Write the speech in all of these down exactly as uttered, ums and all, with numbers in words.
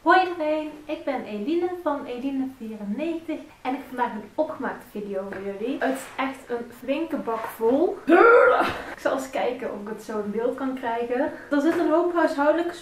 Hoi iedereen, ik ben Eline van Eline vierennegentig en ik heb vandaag een opgemaakte video voor jullie. Het is echt een flinke bak vol. Ik zal eens kijken of ik het zo in beeld kan krijgen. Er zit een hoop huishoudelijk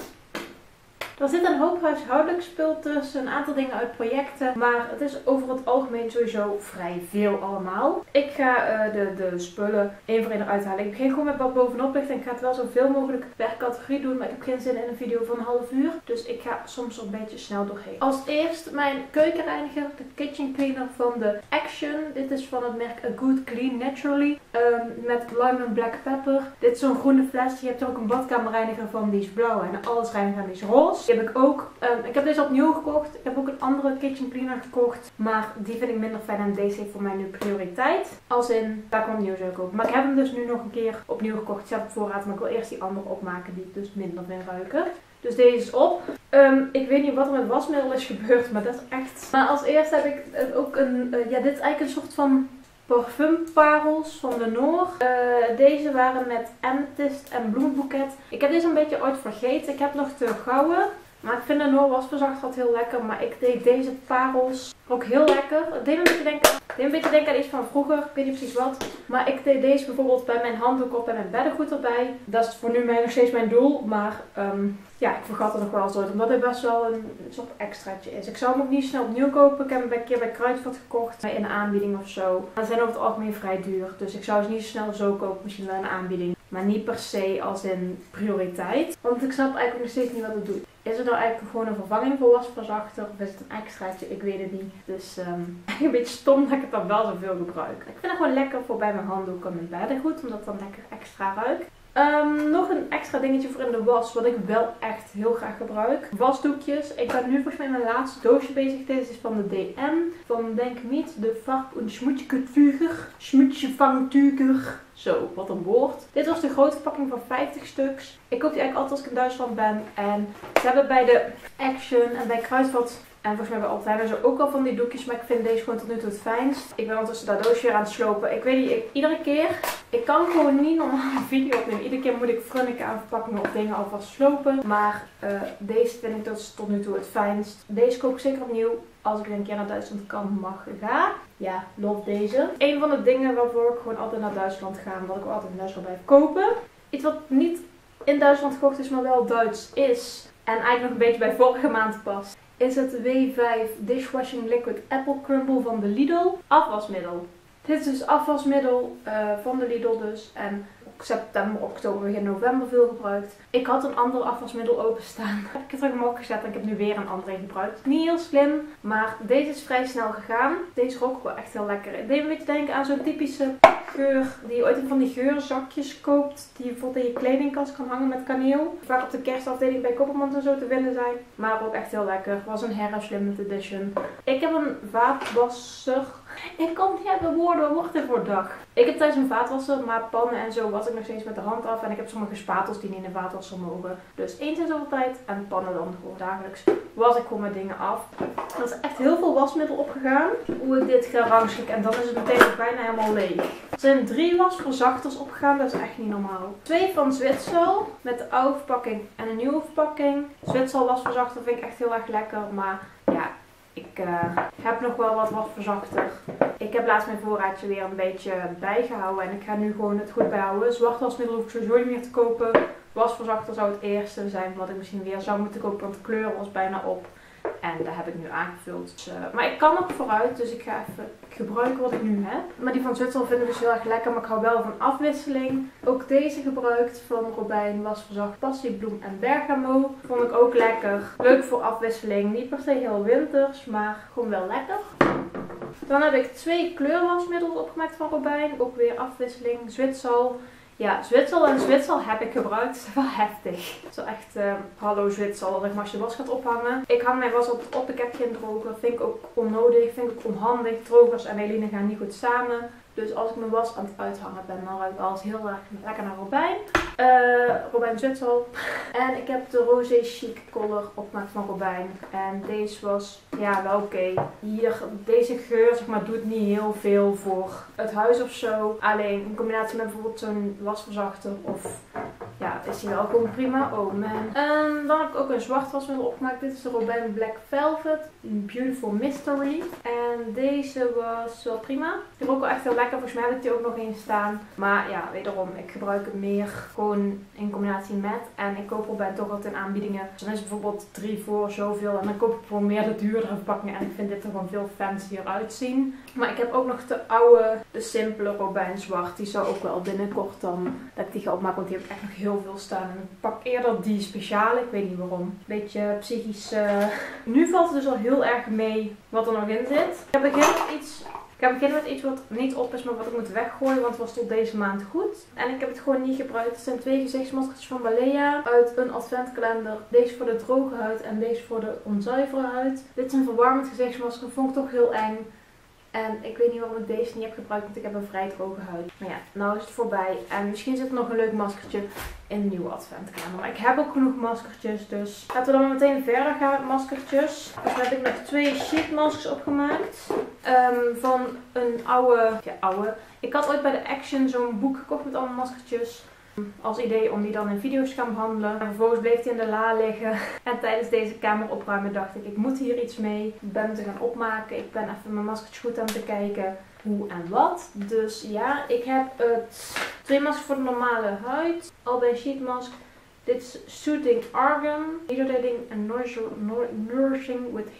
Er zit een hoop huishoudelijk spul tussen, een aantal dingen uit projecten, maar het is over het algemeen sowieso vrij veel allemaal. Ik ga uh, de, de spullen één voor één eruit halen. Ik begin gewoon met wat bovenop ligt en ik ga het wel zoveel mogelijk per categorie doen, maar ik heb geen zin in een video van een half uur. Dus ik ga soms een beetje snel doorheen. Als eerst mijn keukenreiniger, de kitchen cleaner van de Action. Dit is van het merk A Good Clean Naturally, um, met lime en black pepper. Dit is zo'n groene fles. Je hebt er ook een badkamerreiniger van, die is blauw en een allesreiniger die is roze. Die heb ik ook. Um, ik heb deze opnieuw gekocht. Ik heb ook een andere kitchen cleaner gekocht. Maar die vind ik minder fijn en deze heeft voor mij nu prioriteit. Als in, daar kan opnieuw zo kopen. Maar ik heb hem dus nu nog een keer opnieuw gekocht. Ik zet op voorraad, maar ik wil eerst die andere opmaken die ik dus minder vind ruiken. Dus deze is op. Um, ik weet niet wat er met wasmiddel is gebeurd, maar dat is echt... Maar als eerste heb ik ook een... Uh, ja, dit is eigenlijk een soort van... parfumparels van de Noor. Uh, deze waren met amethyst en bloemboeket. Ik heb deze een beetje ooit vergeten. Ik heb nog de gouden. Maar ik vind de Noor wasverzachter altijd heel lekker. Maar ik deed deze parels ook heel lekker. Het deed me een beetje denken, het deed een beetje denken aan iets van vroeger. Ik weet niet precies wat. Maar ik deed deze bijvoorbeeld bij mijn handdoek of bij mijn beddengoed erbij. Dat is voor nu mij nog steeds mijn doel. Maar um, ja, ik vergat het nog wel eens ooit. Omdat dit best wel een soort extraatje is. Ik zou hem ook niet snel opnieuw kopen. Ik heb hem een keer bij Kruidvat gekocht. In een aanbieding of zo. Maar ze zijn over het algemeen vrij duur. Dus ik zou ze niet snel zo kopen. Misschien wel in een aanbieding. Maar niet per se als in prioriteit. Want ik snap eigenlijk nog steeds niet wat het doet. Is het nou eigenlijk gewoon een vervanging voor wasverzachter? Of is het een extraatje? Ik weet het niet. Dus um, een beetje stom dat ik het dan wel zoveel gebruik. Ik vind het gewoon lekker voor bij mijn handdoek en mijn beddengoed. Omdat het dan lekker extra ruikt. Um, nog een extra dingetje voor in de was, wat ik wel echt heel graag gebruik. Wasdoekjes. Ik ben nu volgens mij met mijn laatste doosje bezig. Deze is van de D M. Van Denk Niet. De Farb und Schmutzgefüger. Schmutzgevangtuger. Zo, wat een woord. Dit was de grote verpakking van vijftig stuks. Ik koop die eigenlijk altijd als ik in Duitsland ben. En ze hebben bij de Action en bij Kruidvat... En volgens mij bij Albert Heijn hebben ze ook al van die doekjes, maar ik vind deze gewoon tot nu toe het fijnst. Ik ben ondertussen dat doosje weer aan het slopen. Ik weet niet, ik, iedere keer, ik kan gewoon niet normaal een video opnemen. Iedere keer moet ik frunniken aan verpakkingen of dingen alvast slopen. Maar uh, deze vind ik dus tot nu toe het fijnst. Deze koop ik zeker opnieuw als ik weer een keer naar Duitsland kan, mag, ga. Ja, love deze. Een van de dingen waarvoor ik gewoon altijd naar Duitsland ga, omdat ik ook altijd in Duitsland blijf kopen. Iets wat niet in Duitsland gekocht is, maar wel Duits is. En eigenlijk nog een beetje bij vorige maand past. Is het W vijf Dishwashing Liquid Apple Crumble van de Lidl. Afwasmiddel. Dit is dus afwasmiddel uh, van de Lidl dus. En september, oktober, begin november veel gebruikt. Ik had een ander afwasmiddel openstaan. Heb ik het terug omhoog gezet en ik heb nu weer een andere gebruikt. Niet heel slim, maar deze is vrij snel gegaan. Deze rook wel echt heel lekker. Het deed een beetje denken aan zo'n typische geur die je ooit in van die geurzakjes koopt. Die je bijvoorbeeld in je kledingkast kan hangen met kaneel. Vaak op de kerstafdeling bij Koppermans en zo te vinden zijn. Maar ook echt heel lekker. Was een herfst limited edition. Ik heb een vaatwasser. Ik kan niet hebben woorden, wat wordt dit voor dag? Ik heb thuis een vaatwasser, maar pannen en zo was ik nog steeds met de hand af. En ik heb sommige spatels die niet in de vaatwasser mogen. Dus eens in zoveel tijd en pannen dan gewoon dagelijks. Was ik gewoon mijn dingen af. Er is echt heel veel wasmiddel opgegaan. Hoe ik dit ga rangschikken. En dan is het meteen ook bijna helemaal leeg. Er zijn drie wasverzachters opgegaan. Dat is echt niet normaal. Twee van Zwitsal. Met de oude verpakking en een nieuwe verpakking. Zwitsal wasverzachter vind ik echt heel erg lekker. Maar ja... Ik uh, heb nog wel wat wasverzachter. Ik heb laatst mijn voorraadje weer een beetje bijgehouden. En ik ga nu gewoon het goed bijhouden. Zwart wasmiddel hoef ik sowieso niet meer te kopen. Wasverzachter zou het eerste zijn wat ik misschien weer zou moeten kopen. Want de kleur was bijna op. En daar heb ik nu aangevuld. Dus, uh, maar ik kan ook vooruit. Dus ik ga even gebruiken wat ik nu heb. Maar die van Zwitsal vind ik dus heel erg lekker. Maar ik hou wel van afwisseling. Ook deze gebruikt van Robijn wasverzacht passiebloem en bergamo. Vond ik ook lekker. Leuk voor afwisseling. Niet per se heel winters. Maar gewoon wel lekker. Dan heb ik twee kleurwasmiddels opgemaakt van Robijn. Ook weer afwisseling. Zwitsal. Ja, Zwitsal en Zwitsal heb ik gebruikt. Dat is wel heftig. Het is wel echt, uh, hallo Zwitsal, zeg maar als je was gaat ophangen. Ik hang mijn was altijd op, ik heb geen droger. Vind ik ook onnodig, vind ik ook onhandig. Drogers en Eline gaan niet goed samen. Dus als ik mijn was aan het uithangen ben, dan ruikt alles heel erg lekker naar Robijn. Uh, Robijn Zwitsal. En ik heb de Rosé Chic Color opgemaakt van Robijn. En deze was, ja, wel oké. Okay. Hier, deze geur, zeg maar, doet niet heel veel voor het huis of zo. Alleen in combinatie met bijvoorbeeld zo'n wasverzachter of... Ja, is hij wel gewoon prima. Oh man. En dan heb ik ook een zwart wasmiddel opgemaakt. Dit is de Robijn Black Velvet. Beautiful Mystery. En deze was wel prima. Die rook wel echt heel lekker. Volgens mij heb ik die ook nog in staan. Maar ja, wederom, ik gebruik het meer gewoon in combinatie met. En ik koop er bij toch altijd in aanbiedingen. Dus dan is het bijvoorbeeld drie voor zoveel. En dan koop ik gewoon meer de duurdere verpakkingen. En ik vind dit er gewoon veel fancier uitzien. Maar ik heb ook nog de oude, de simpele Robijn zwart. Die zou ook wel binnenkort dan dat ik die ga opmaken. Want die heb ik echt nog heel veel staan. En ik pak eerder die speciale. Ik weet niet waarom. Beetje psychisch. Uh... Nu valt het dus al heel erg mee wat er nog in zit. Ik heb begin met iets... Ik ga beginnen met iets wat niet op is, maar wat ik moet weggooien, want het was tot deze maand goed. En ik heb het gewoon niet gebruikt. Het zijn twee gezichtsmaskertjes van Balea uit een adventkalender. Deze voor de droge huid en deze voor de onzuivere huid. Dit is een verwarmend gezichtsmasker, vond ik toch heel eng. En ik weet niet waarom ik deze niet heb gebruikt, want ik heb een vrij droge huid. Maar ja, nou is het voorbij. En misschien zit er nog een leuk maskertje in een nieuwe adventkalender. Maar ik heb ook genoeg maskertjes, dus laten we dan maar meteen verder gaan met maskertjes. Dus dan heb ik nog twee sheetmaskers opgemaakt. Um, van een oude, ja oude. Ik had ooit bij de Action zo'n boek gekocht met allemaal maskertjes. Als idee om die dan in video's te gaan behandelen. En vervolgens bleef die in de la liggen. En tijdens deze kamer opruimen dacht ik, ik moet hier iets mee. Ik ben te gaan opmaken. Ik ben even mijn maskertjes goed aan het bekijken. Hoe en wat. Dus ja, ik heb het twee maskers voor de normale huid. Albay Sheet Mask. Dit is Soothing Argan. Hydrating and Nourishing with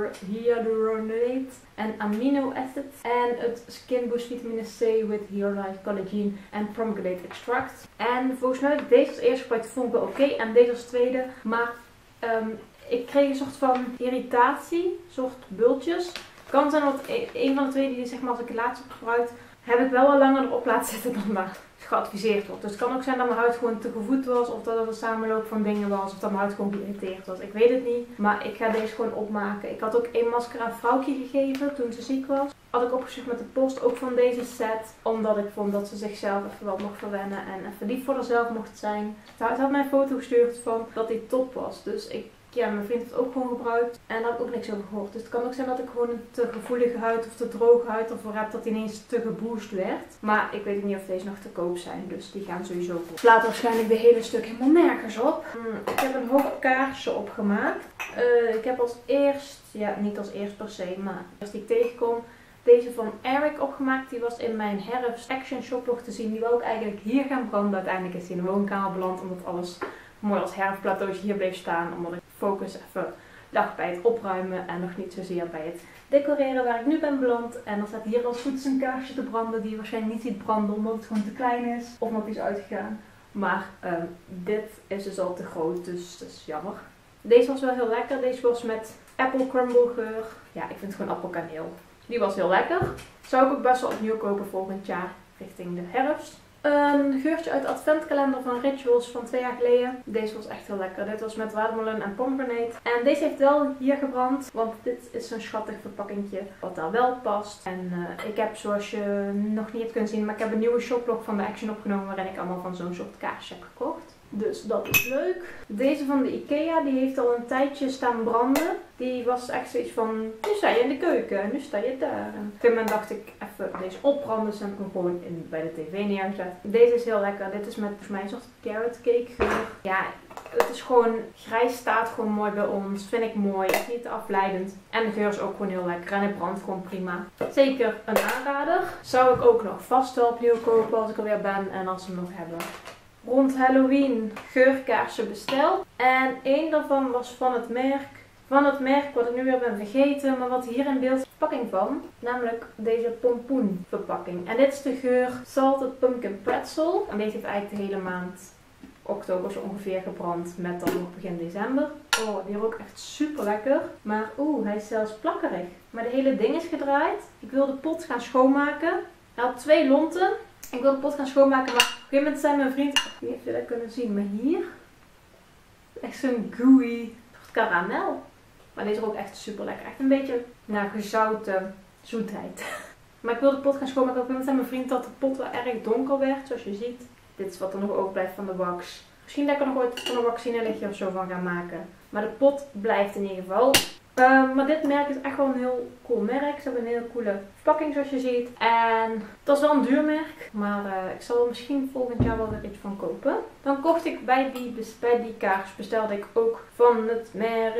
Hyaluronate en Amino Acids. En het Skin Boost Vitamine C with Hair Life Collagen en Pomegranate Extract. En volgens mij heb ik deze als eerste gebruikt, vond ik wel oké. En deze als tweede. Maar um, ik kreeg een soort van irritatie. Een soort bultjes. Het kan zijn dat een van de twee die zeg maar als ik het laatst heb gebruikt, heb ik wel al langer erop laten zitten dan maar geadviseerd wordt. Dus het kan ook zijn dat mijn huid gewoon te gevoed was. Of dat het een samenloop van dingen was. Of dat mijn huid gewoon geïrriteerd was. Ik weet het niet. Maar ik ga deze gewoon opmaken. Ik had ook één masker aan vrouwtje gegeven toen ze ziek was. Had ik opgezocht met de post ook van deze set. Omdat ik vond dat ze zichzelf even wat mocht verwennen. En even lief voor haarzelf mocht zijn. Ze had mij een foto gestuurd van dat die top was. Dus ik... Ja, mijn vriend heeft het ook gewoon gebruikt. En daar heb ik ook niks over gehoord. Dus het kan ook zijn dat ik gewoon een te gevoelige huid of te droge huid ervoor heb. Dat die ineens te geboost werd. Maar ik weet niet of deze nog te koop zijn. Dus die gaan sowieso voor. Het slaat waarschijnlijk de hele stuk helemaal nergens op. Hmm, ik heb een hoop kaarsen opgemaakt. Uh, ik heb als eerst, ja niet als eerst per se, maar als die ik tegenkom. Deze van Eric opgemaakt. Die was in mijn herfst Action shoplog te zien. Die wou ik eigenlijk hier gaan branden. Uiteindelijk is die in de woonkamer beland. Omdat alles mooi als herfstplateautje hier bleef staan. Omdat ik focus even lag bij het opruimen en nog niet zozeer bij het decoreren waar ik nu ben beland. En dan staat hier als goed een kaarsje te branden die je waarschijnlijk niet ziet branden omdat het gewoon te klein is. Of omdat die is uitgegaan. Maar um, dit is dus al te groot, dus dat is jammer. Deze was wel heel lekker. Deze was met apple crumble geur. Ja, ik vind het gewoon appelkaneel. Die was heel lekker. Zou ik ook best wel opnieuw kopen volgend jaar richting de herfst. Een geurtje uit de adventkalender van Rituals van twee jaar geleden. Deze was echt heel lekker. Dit was met watermeloen en pomegranate. En deze heeft wel hier gebrand. Want dit is zo'n schattig verpakkingje wat daar wel past. En uh, ik heb, zoals je nog niet hebt kunnen zien, maar ik heb een nieuwe shoplog van de Action opgenomen waarin ik allemaal van zo'n soort kaarsje heb gekocht. Dus dat is leuk. Deze van de Ikea, die heeft al een tijdje staan branden. Die was echt zoiets van, nu sta je in de keuken, nu sta je daar. En op een moment dacht ik even deze opbranden, dus heb ik hem gewoon in, bij de tv neergezet. Deze is heel lekker. Dit is met volgens mij een soort carrot cake geur. Ja, het is gewoon, grijs staat gewoon mooi bij ons. Vind ik mooi, is niet te afleidend. En de geur is ook gewoon heel lekker en het brandt gewoon prima. Zeker een aanrader. Zou ik ook nog vast wel opnieuw kopen als ik er weer ben en als ze hem nog hebben. Rond Halloween geurkaarsen besteld. En één daarvan was van het merk. Van het merk wat ik nu weer ben vergeten. Maar wat hier in beeld is de verpakking van. Namelijk deze pompoen verpakking. En dit is de geur Salted Pumpkin Pretzel. En deze heeft eigenlijk de hele maand oktober zo ongeveer gebrand. Met dan nog begin december. Oh, die rookt echt super lekker. Maar oeh, hij is zelfs plakkerig. Maar de hele ding is gedraaid. Ik wil de pot gaan schoonmaken. Hij had twee lonten. Ik wil de pot gaan schoonmaken, maar op een gegeven moment zei mijn vriend, wie heeft je dat kunnen zien, maar hier, echt zo'n gooey karamel. Maar deze is ook echt super lekker. Echt een beetje, nou, gezouten zoetheid. Maar ik wil de pot gaan schoonmaken. Op een gegeven moment zei mijn vriend dat de pot wel erg donker werd, zoals je ziet. Dit is wat er nog overblijft van de wax. Misschien dat ik er nog ooit van een waxinelichtje of zo van ga maken. Maar de pot blijft in ieder geval. Uh, maar dit merk is echt wel een heel cool merk. Ze hebben een hele coole verpakking zoals je ziet. En dat is wel een duur merk. Maar uh, ik zal er misschien volgend jaar wel weer iets van kopen. Dan kocht ik bij die, bij die kaars bestelde ik ook van het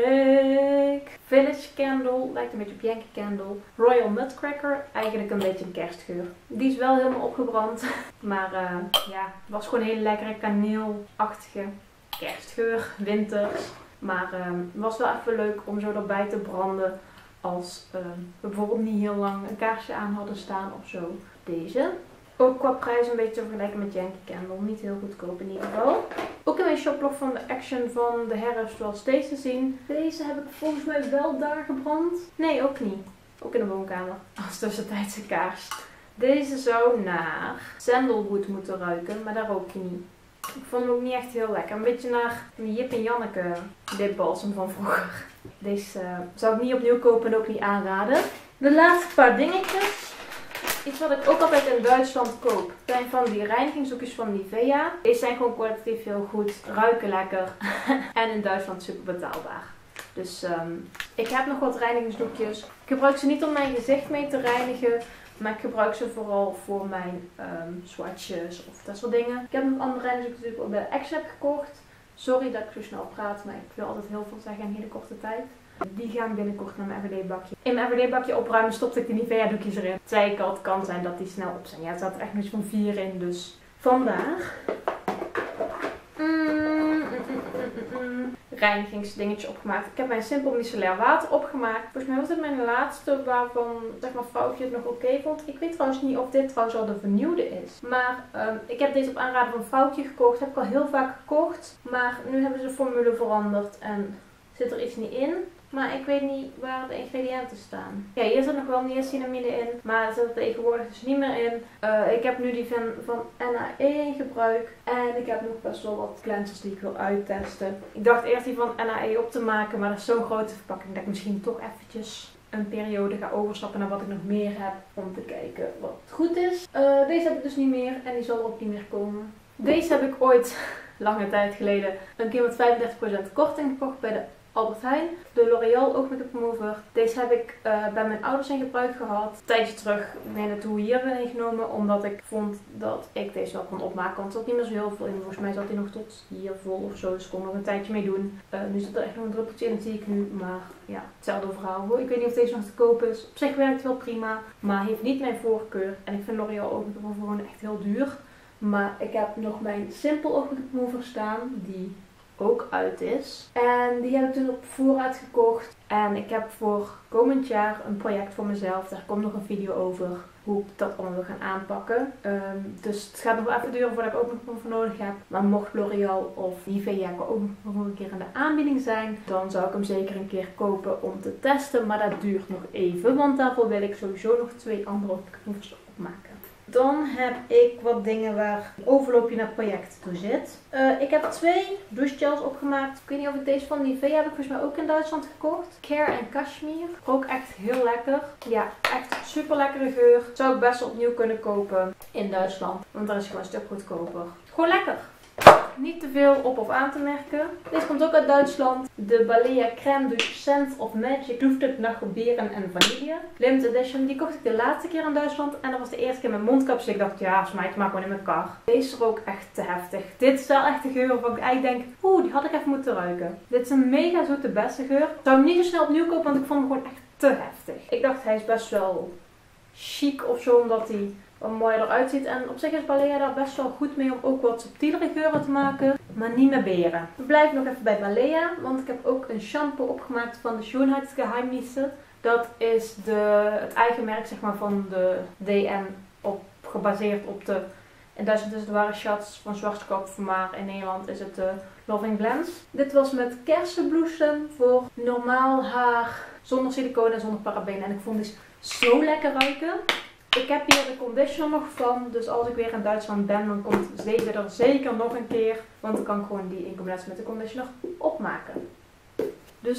merk Village Candle. Lijkt een beetje op Yankee Candle. Royal Nutcracker. Eigenlijk een beetje een kerstgeur. Die is wel helemaal opgebrand. Maar uh, ja, het was gewoon een hele lekkere kaneelachtige kerstgeur. Winters. Maar uh, het was wel even leuk om zo erbij te branden als uh, we bijvoorbeeld niet heel lang een kaarsje aan hadden staan of zo. Deze. Ook qua prijs een beetje te vergelijken met Yankee Candle. Niet heel goedkoop in ieder geval. Ook in mijn shoplog van de Action van de herfst was deze te zien. Deze heb ik volgens mij wel daar gebrand. Nee, ook niet. Ook in de woonkamer. Als tussentijdse kaars. Deze zou naar sandalwood moeten ruiken, maar daar ook niet. Ik vond hem ook niet echt heel lekker. Een beetje naar een Jip en Janneke lipbalsem van vroeger. Deze uh, zou ik niet opnieuw kopen en ook niet aanraden. De laatste paar dingetjes. Iets wat ik ook altijd in Duitsland koop. Zijn van die reinigingsdoekjes van Nivea. Deze zijn gewoon kwalitatief heel goed. Ruiken lekker. En in Duitsland super betaalbaar. Dus um, ik heb nog wat reinigingsdoekjes. Ik gebruik ze niet om mijn gezicht mee te reinigen. Maar ik gebruik ze vooral voor mijn um, swatches of dat soort dingen. Ik heb nog andere reinigingsdoekjes natuurlijk ook bij de Action heb gekocht. Sorry dat ik zo snel praat, maar ik wil altijd heel veel zeggen in een hele korte tijd. Die gaan binnenkort naar mijn everyday bakje. In mijn everyday bakje opruimen stopte ik de Nivea doekjes erin. Dat zei ik al, het kan zijn dat die snel op zijn. Ja, er zaten echt nog iets van vier in, dus vandaar. Mm, mm, mm, mm, mm. Reinigingsdingetje opgemaakt. Ik heb mijn simpel micellair water opgemaakt. Volgens mij was dit mijn laatste waarvan zeg maar vrouwtje het nog oké okay vond. Ik weet trouwens niet of dit trouwens al de vernieuwde is. Maar um, ik heb deze op aanraden van vrouwtje gekocht. Heb ik al heel vaak gekocht. Maar nu hebben ze de formule veranderd en zit er iets niet in. Maar ik weet niet waar de ingrediënten staan. Ja, hier zit nog wel niacinamide in. Maar er zit er tegenwoordig dus niet meer in. Uh, ik heb nu die van, van N A E in gebruik. En ik heb nog best wel wat cleansers die ik wil uittesten. Ik dacht eerst die van N A E op te maken. Maar dat is zo'n grote verpakking dat ik misschien toch eventjes een periode ga overstappen naar wat ik nog meer heb. Om te kijken wat goed is. Uh, deze heb ik dus niet meer. En die zal er ook niet meer komen. Deze heb ik ooit, lange tijd geleden, een keer met vijfendertig procent korting gekocht bij de Albert Heijn. De L'Oreal Oogmake-up Remover. Deze heb ik uh, bij mijn ouders in gebruik gehad. Een tijdje terug ben ik toen hier ben ingenomen. Omdat ik vond dat ik deze wel kon opmaken. Want er zat niet meer zo heel veel in. Volgens mij zat hij nog tot hier vol of zo. Dus ik kon nog een tijdje mee doen. Uh, nu zit er echt nog een druppeltje in. Dat zie ik nu. Maar ja, hetzelfde verhaal. Ik weet niet of deze nog te koop is. Op zich werkt het wel prima. Maar heeft niet mijn voorkeur. En ik vind L'Oreal Oogmake-up Remover gewoon echt heel duur. Maar ik heb nog mijn Simple Oogmake-up Remover staan. Die ook uit is. En die heb ik toen op voorraad gekocht. En ik heb voor komend jaar een project voor mezelf. Daar komt nog een video over hoe ik dat allemaal wil gaan aanpakken. Um, dus het gaat nog wel even duren voordat ik ook nog voor nodig heb. Maar mocht L'Oreal of Nivea ook nog een keer in de aanbieding zijn, dan zou ik hem zeker een keer kopen om te testen. Maar dat duurt nog even, want daarvoor wil ik sowieso nog twee andere oefenproevers opmaken. Dan heb ik wat dingen waar een overloopje naar het project toe zit. Uh, ik heb twee douchegels opgemaakt. Ik weet niet of ik deze van Nivea heb ik volgens mij ook in Duitsland gekocht. Care en Cashmere. Ook echt heel lekker. Ja, echt super lekkere geur. Zou ik best opnieuw kunnen kopen in Duitsland. Want daar is het gewoon een stuk goedkoper. Gewoon lekker. Niet te veel op of aan te merken. Deze komt ook uit Duitsland. De Balea Crème du Scent of Magic Duftet nach Beeren en Vanille. Limited Edition. Die kocht ik de laatste keer in Duitsland. En dat was de eerste keer met mondkapje. Ik dacht, ja, smijt maar gewoon in mijn kar. Deze is ook echt te heftig. Dit is wel echt de geur waarvan ik eigenlijk denk, oeh, die had ik even moeten ruiken. Dit is een mega zoete geur. Ik zou hem niet zo snel opnieuw kopen, want ik vond hem gewoon echt te heftig. Ik dacht, hij is best wel chic of zo, omdat hij wat mooier eruit ziet. En op zich is Balea daar best wel goed mee om ook wat subtielere geuren te maken. Maar niet met beren. We blijven nog even bij Balea. Want ik heb ook een shampoo opgemaakt van de Schönheitsgeheimnisse. Dat is de, het eigen merk zeg maar, van de D M. Op, gebaseerd op de... In Duitsland is het de ware Schatz van Schwarzkopf. Maar in Nederland is het de Loving Blends. Dit was met kersenbloesem voor normaal haar. Zonder siliconen en zonder parabenen. En ik vond dit zo lekker ruiken. Ik heb hier de conditioner nog van, dus als ik weer in Duitsland ben, dan komt deze er zeker nog een keer. Want dan kan ik gewoon die in combinatie met de conditioner opmaken. Dus die.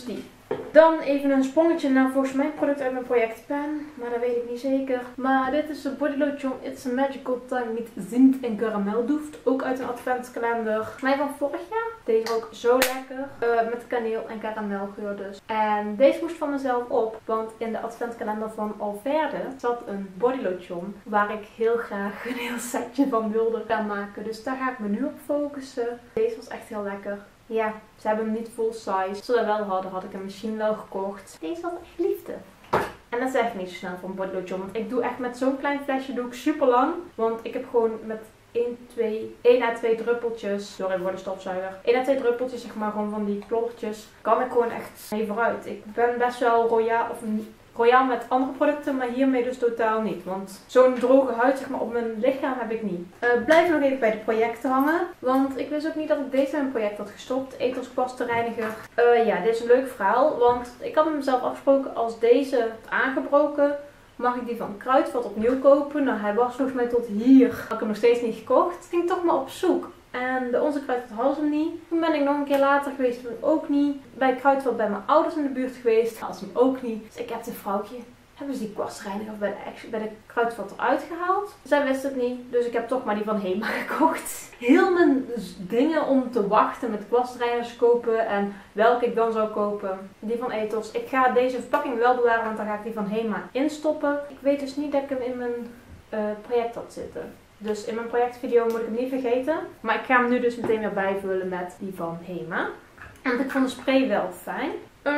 Dan even een sprongetje naar volgens mij een product uit mijn project Pen. Maar dat weet ik niet zeker. Maar dit is de Body Lotion It's a Magical Time met Zint en Karamelduft. Ook uit een adventskalender. Volgens mij van vorig jaar. Deze ook zo lekker. Uh, met kaneel en karamelgeur dus. En deze moest van mezelf op. Want in de adventskalender van Alverde zat een body lotion. Waar ik heel graag een heel setje van wilde gaan maken. Dus daar ga ik me nu op focussen. Deze was echt heel lekker. Ja, ze hebben hem niet full size. Als ze dat wel hadden, had ik hem misschien wel gekocht. Deze was echt liefde. En dat zeg ik niet zo snel voor een body lotion. Want ik doe echt met zo'n klein flesje doe ik super lang. Want ik heb gewoon met één, twee, één à twee druppeltjes. Sorry voor de stofzuiger. één à twee druppeltjes, zeg maar, gewoon van die kloddertjes. Kan ik gewoon echt mee vooruit. Ik ben best wel royaal of royaal met andere producten, maar hiermee dus totaal niet. Want zo'n droge huid, zeg maar, op mijn lichaam heb ik niet. Uh, blijf nog even bij de projecten hangen. Want ik wist ook niet dat ik deze in een project had gestopt. Ethos kwastreiniger. Uh, ja, dit is een leuk verhaal. Want ik had met mezelf afgesproken, als deze wordt aangebroken, mag ik die van Kruidvat opnieuw kopen. Nou, hij was volgens mij tot hier. Had ik hem nog steeds niet gekocht. Ik ging toch maar op zoek. En de onze Kruidvat hadden ze hem niet. Toen ben ik nog een keer later geweest, toen ook niet. Bij Kruidvat bij mijn ouders in de buurt geweest, hadden ze hem ook niet. Dus ik heb dit vrouwtje, hebben ze die kwastreiniger bij de, bij de Kruidvat eruit gehaald. Zij wist het niet, dus ik heb toch maar die van Hema gekocht. Heel mijn dingen om te wachten met kwastreinigers kopen en welke ik dan zou kopen. Die van Ethos. Ik ga deze verpakking wel bewaren, want dan ga ik die van Hema instoppen. Ik weet dus niet dat ik hem in mijn uh, project had zitten. Dus in mijn projectvideo moet ik hem niet vergeten. Maar ik ga hem nu dus meteen weer bijvullen met die van Hema. En ik vond de spray wel fijn.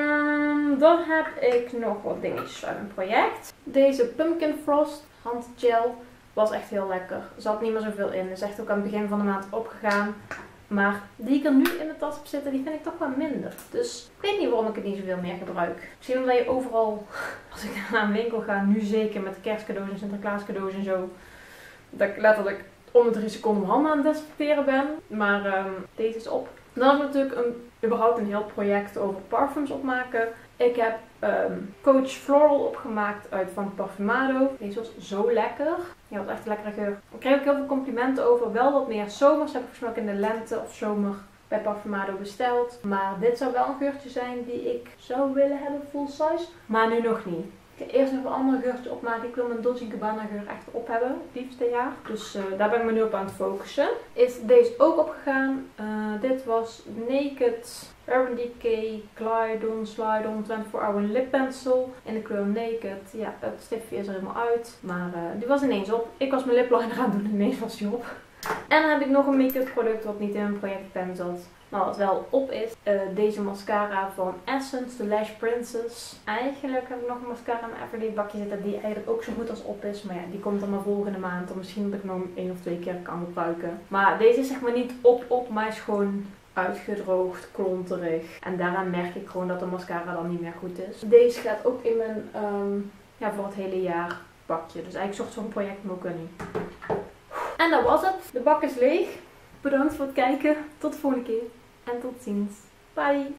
Um, dan heb ik nog wat dingetjes uit mijn project. Deze Pumpkin Frost handgel was echt heel lekker. Er zat niet meer zoveel in. Is echt ook aan het begin van de maand opgegaan. Maar die ik er nu in de tas heb zitten, die vind ik toch wel minder. Dus ik weet niet waarom ik het niet zoveel meer gebruik. Misschien omdat je overal, als ik naar een winkel ga, nu zeker met kerstcadeaus en Sinterklaas cadeaus en zo, dat ik letterlijk om de drie seconden mijn handen aan het desinfecteren ben. Maar um, deze is op. Dan heb ik natuurlijk een, überhaupt een heel project over parfums opmaken. Ik heb um, Coach Floral opgemaakt uit van Parfumado. Deze was zo lekker. Ja, was echt een lekkere geur. Ik kreeg ook heel veel complimenten over. Wel wat meer zomers. Heb ik volgens mij ook in de lente of zomer bij Parfumado besteld. Maar dit zou wel een geurtje zijn die ik zou willen hebben full size. Maar nu nog niet. Ik ga eerst even een andere geurtje opmaken. Ik wil mijn Dolce and Gabbana geur echt op hebben. Het liefste jaar. Dus uh, daar ben ik me nu op aan het focussen. Is deze ook opgegaan. Uh, dit was Naked Urban Decay Glide-On Slide-On vierentwintig hour Lip Pencil. In de kleur Naked. Ja, het stiftje is er helemaal uit. Maar uh, die was ineens op. Ik was mijn lip liner aan het doen en ineens was die op. En dan heb ik nog een make-up product wat niet in mijn project pen zat. Maar wat wel op is, uh, deze mascara van Essence, de Lash Princess. Eigenlijk heb ik nog een mascara in mijn Everyday bakje zitten die eigenlijk ook zo goed als op is. Maar ja, die komt dan maar volgende maand. Of misschien dat ik nog één of twee keer kan gebruiken. Maar deze is zeg maar niet op op, maar is gewoon uitgedroogd, klonterig. En daaraan merk ik gewoon dat de mascara dan niet meer goed is. Deze gaat ook in mijn, um, ja, voor het hele jaar bakje. Dus eigenlijk zocht zo'n project me ook niet. En dat was het. De bak is leeg. Bedankt voor het kijken. Tot de volgende keer. En tot ziens. Bye.